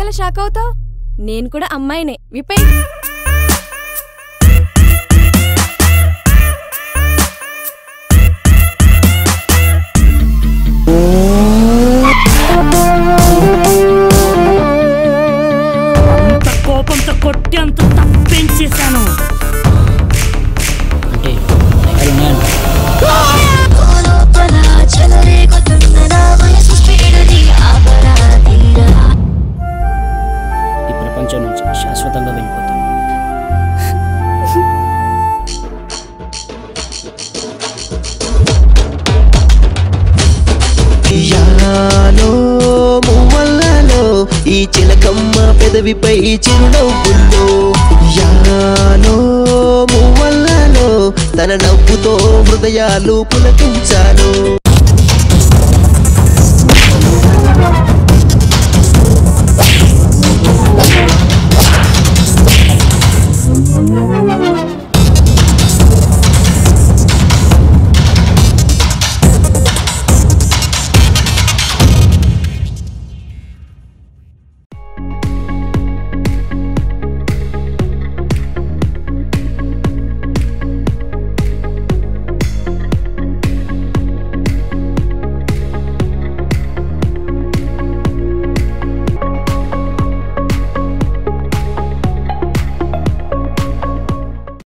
ఎందుకలా షాక్ అవుతావు? నేను కూడా అమ్మాయినే. విపై అంత కోపంతో కొట్టి అంత తప్పించేశాను. అంటే ఈ ప్రపంచం నుంచి శాశ్వతంగా వెళ్ళిపోతాను. ఈ చిలకమ్మ పెదవిపై చిరునవ్వుల్లో యాలో మువ్వల్లలో తన నవ్వుతో హృదయాలు పులకించాను.